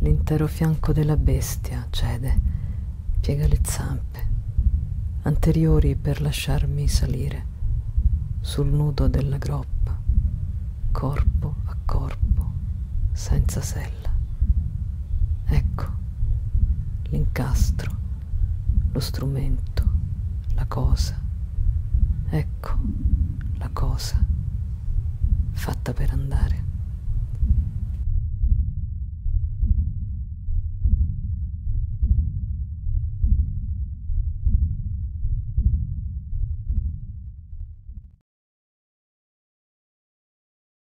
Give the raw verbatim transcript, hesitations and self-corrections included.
L'intero fianco della bestia cede, piega le zampe, anteriori per lasciarmi salire sul nudo della groppa, corpo a corpo, senza sella. Ecco l'incastro, lo strumento, la cosa. Ecco la cosa fatta per andare.